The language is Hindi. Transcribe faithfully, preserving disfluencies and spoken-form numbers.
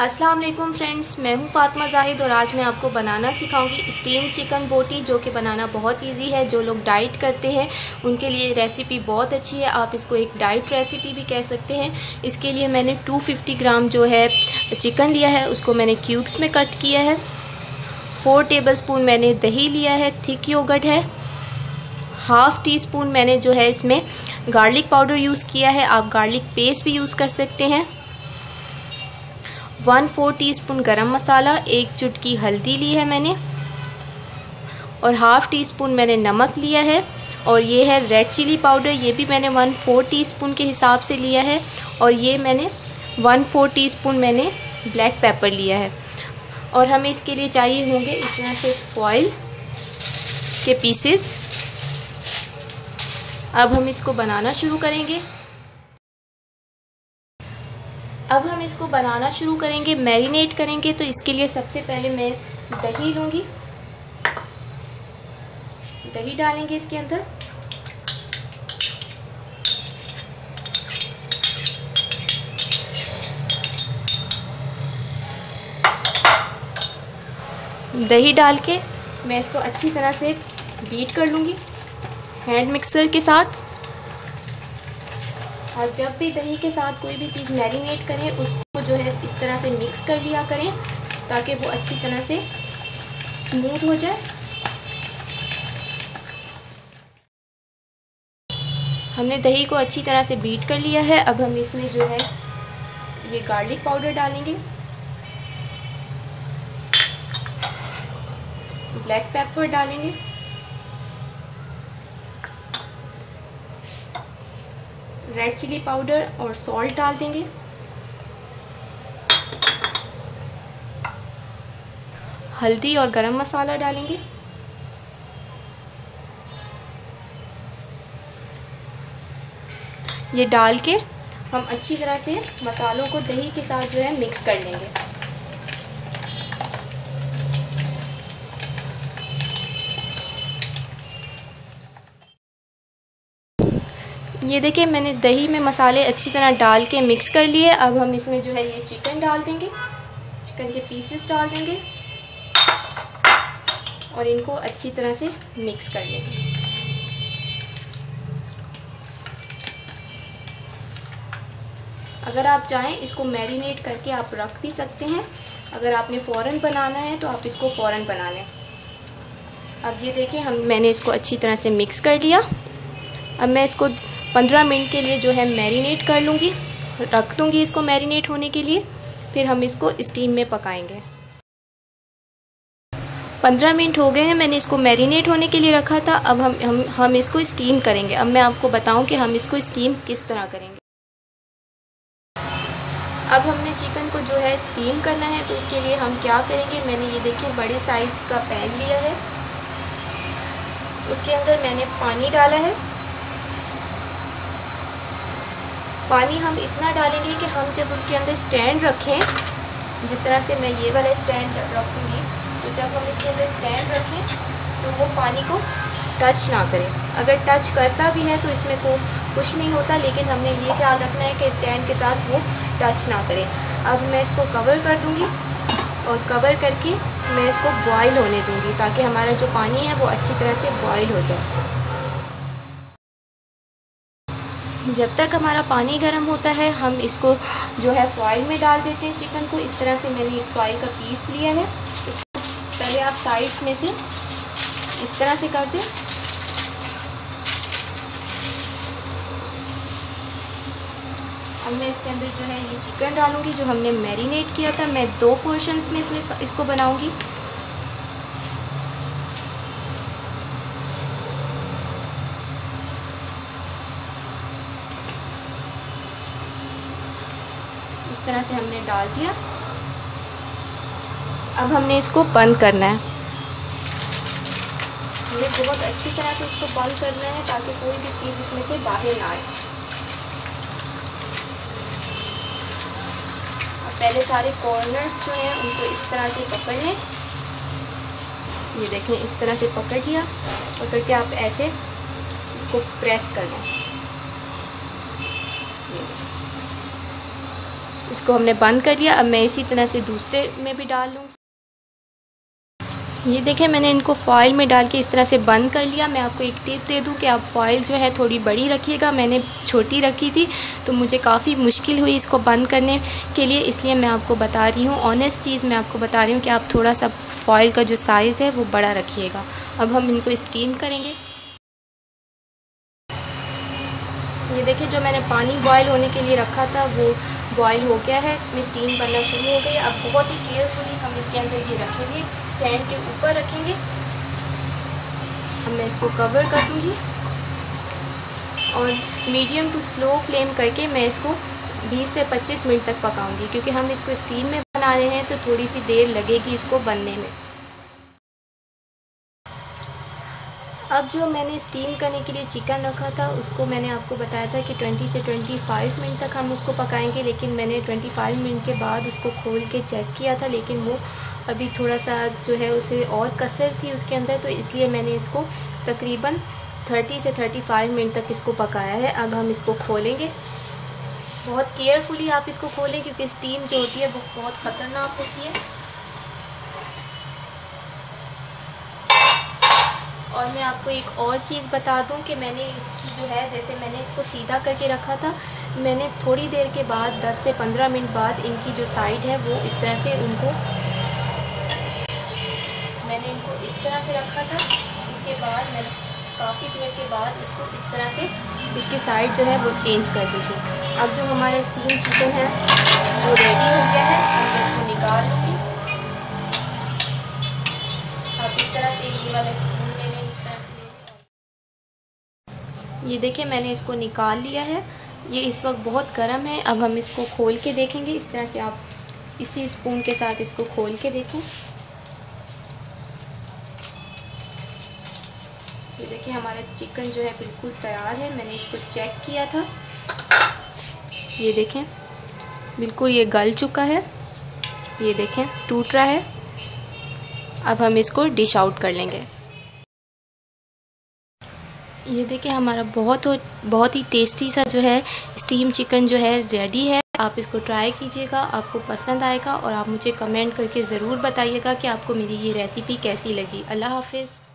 अस्सलाम वालेकुम फ्रेंड्स, मैं हूं फ़ातिमा ज़ाहिद और आज मैं आपको बनाना सिखाऊंगी स्टीम चिकन बोटी, जो कि बनाना बहुत इजी है। जो लोग डाइट करते हैं उनके लिए रेसिपी बहुत अच्छी है। आप इसको एक डाइट रेसिपी भी कह सकते हैं। इसके लिए मैंने दो सौ पचास ग्राम जो है चिकन लिया है, उसको मैंने क्यूब्स में कट किया है। फोर टेबलस्पून मैंने दही लिया है, थिक योगर्ट है। हाफ़ टी स्पून मैंने जो है इसमें गार्लिक पाउडर यूज़ किया है, आप गार्लिक पेस्ट भी यूज़ कर सकते हैं। वन फोर टीस्पून गरम मसाला, एक चुटकी हल्दी ली है मैंने, और हाफ़ टी स्पून मैंने नमक लिया है। और ये है रेड चिली पाउडर, ये भी मैंने वन फोर टीस्पून के हिसाब से लिया है। और ये मैंने वन फोर टीस्पून मैंने ब्लैक पेपर लिया है। और हमें इसके लिए चाहिए होंगे इस तरह से फॉइल के पीसेस। अब हम इसको बनाना शुरू करेंगे। अब हम इसको बनाना शुरू करेंगे, मैरिनेट करेंगे। तो इसके लिए सबसे पहले मैं दही लूँगी, दही डालेंगे इसके अंदर। दही डाल के मैं इसको अच्छी तरह से बीट कर लूँगी हैंड मिक्सर के साथ। और जब भी दही के साथ कोई भी चीज़ मैरिनेट करें उसको जो है इस तरह से मिक्स कर लिया करें, ताकि वो अच्छी तरह से स्मूथ हो जाए। हमने दही को अच्छी तरह से बीट कर लिया है। अब हम इसमें जो है ये गार्लिक पाउडर डालेंगे, ब्लैक पेपर डालेंगे, रेड चिली पाउडर और सॉल्ट डाल देंगे। हल्दी और गरम मसाला डालेंगे। ये डाल के हम अच्छी तरह से मसालों को दही के साथ जो है मिक्स कर लेंगे। ये देखिए, मैंने दही में मसाले अच्छी तरह डाल के मिक्स कर लिए। अब हम इसमें जो है ये चिकन डाल देंगे, चिकन के पीसेस डाल देंगे और इनको अच्छी तरह से मिक्स कर लेंगे। अगर आप चाहें इसको मैरिनेट करके आप रख भी सकते हैं। अगर आपने फ़ौरन बनाना है तो आप इसको फ़ौरन बना लें। अब ये देखिए, हम मैंने इसको अच्छी तरह से मिक्स कर लिया। अब मैं इसको पंद्रह मिनट के लिए जो है मैरिनेट कर लूँगी, रख दूँगी इसको मैरिनेट होने के लिए। फिर हम इसको स्टीम में पकाएंगे। पंद्रह मिनट हो गए हैं, मैंने इसको मैरिनेट होने के लिए रखा था। अब हम हम हम इसको स्टीम करेंगे। अब मैं आपको बताऊं कि हम इसको स्टीम किस तरह करेंगे। अब हमने चिकन को जो है स्टीम करना है, तो उसके लिए हम क्या करेंगे, मैंने ये देखिए बड़े साइज़ का पैन लिया है, उसके अंदर मैंने पानी डाला है। पानी हम इतना डालेंगे कि हम जब उसके अंदर स्टैंड रखें, जिस तरह से मैं ये वाला स्टैंड रखूँगी, तो जब हम इसके अंदर स्टैंड रखें तो वो पानी को टच ना करे। अगर टच करता भी है तो इसमें को कुछ नहीं होता, लेकिन हमने ये ख्याल रखना है कि स्टैंड के साथ वो टच ना करे। अब मैं इसको कवर कर दूँगी और कवर करके मैं इसको बॉयल होने दूँगी, ताकि हमारा जो पानी है वो अच्छी तरह से बॉयल हो जाए। जब तक हमारा पानी गर्म होता है, हम इसको जो है फॉइल में डाल देते हैं चिकन को। इस तरह से मैंने एक फॉइल का पीस लिया है, इसको पहले आप साइड्स में से इस तरह से कर दें। अब मैं इसके अंदर जो है ये चिकन डालूंगी जो हमने मैरिनेट किया था। मैं दो पोर्शंस में इसमें इसको बनाऊंगी। इस तरह से हमने डाल दिया। अब हमने इसको बंद करना है। हमें बहुत अच्छी तरह से इसको बंद करना है, ताकि कोई भी चीज़ इसमें से बाहर ना आए। अब पहले सारे कॉर्नर्स जो हैं उनको इस तरह से पकड़ लें। ये देखें, इस तरह से पकड़ लिया। पकड़ के आप ऐसे इसको प्रेस कर लें। इसको हमने बंद कर लिया। अब मैं इसी तरह से दूसरे में भी डाल लूँ। ये देखें, मैंने इनको फॉइल में डाल के इस तरह से बंद कर लिया। मैं आपको एक टिप दे दूं कि आप फॉइल जो है थोड़ी बड़ी रखिएगा। मैंने छोटी रखी थी तो मुझे काफ़ी मुश्किल हुई इसको बंद करने के लिए, इसलिए मैं आपको बता रही हूँ, ऑनेस्ट चीज़ मैं आपको बता रही हूँ कि आप थोड़ा सा फॉइल का जो साइज़ है वो बड़ा रखिएगा। अब हम इनको स्टीम करेंगे। ये देखिए, जो मैंने पानी बॉयल होने के लिए रखा था वो बॉयल हो गया है, इसमें स्टीम बनना शुरू हो गई। अब बहुत ही केयरफुली हम इसके अंदर ये रखेंगे, स्टैंड के ऊपर रखेंगे। अब मैं इसको कवर कर दूँगी और मीडियम टू स्लो फ्लेम करके मैं इसको बीस से पच्चीस मिनट तक पकाऊंगी, क्योंकि हम इसको स्टीम में बना रहे हैं तो थोड़ी सी देर लगेगी इसको बनने में। अब जो मैंने स्टीम करने के लिए चिकन रखा था उसको मैंने आपको बताया था कि बीस से पच्चीस मिनट तक हम उसको पकाएंगे, लेकिन मैंने पच्चीस मिनट के बाद उसको खोल के चेक किया था, लेकिन वो अभी थोड़ा सा जो है उसे और कसर थी उसके अंदर, तो इसलिए मैंने इसको तकरीबन तीस से पैंतीस मिनट तक इसको पकाया है। अब हम इसको खोलेंगे। बहुत केयरफुली आप इसको खोलें, क्योंकि स्टीम जो होती है वो बहुत ख़तरनाक होती है। और मैं आपको एक और चीज़ बता दूं कि मैंने इसकी जो है, जैसे मैंने इसको सीधा करके रखा था, मैंने थोड़ी देर के बाद दस से पंद्रह मिनट बाद इनकी जो साइड है वो इस तरह से उनको मैंने इनको इस तरह से रखा था। उसके बाद मैंने काफ़ी देर के बाद इसको इस तरह से इसकी साइड जो है वो चेंज कर दी थी। अब जो हमारा स्टीम चिकन है वो रेडी हो गया है। अब मैं इसको निकाल लूँगी। अब इस तरह से ये वाला स्पून मैंने इस तरह से, ये देखिए मैंने इसको निकाल लिया है। ये इस वक्त बहुत गर्म है। अब हम इसको खोल के देखेंगे। इस तरह से आप इसी स्पून के साथ इसको खोल के देखें। ये देखिए हमारा चिकन जो है बिल्कुल तैयार है। मैंने इसको चेक किया था, ये देखें बिल्कुल ये गल चुका है। ये देखें टूट रहा है। अब हम इसको डिश आउट कर लेंगे। ये देखिए हमारा बहुत बहुत ही टेस्टी सा जो है स्टीम चिकन जो है रेडी है। आप इसको ट्राई कीजिएगा, आपको पसंद आएगा और आप मुझे कमेंट करके ज़रूर बताइएगा कि आपको मेरी ये रेसिपी कैसी लगी। अल्लाह हाफ़िज़।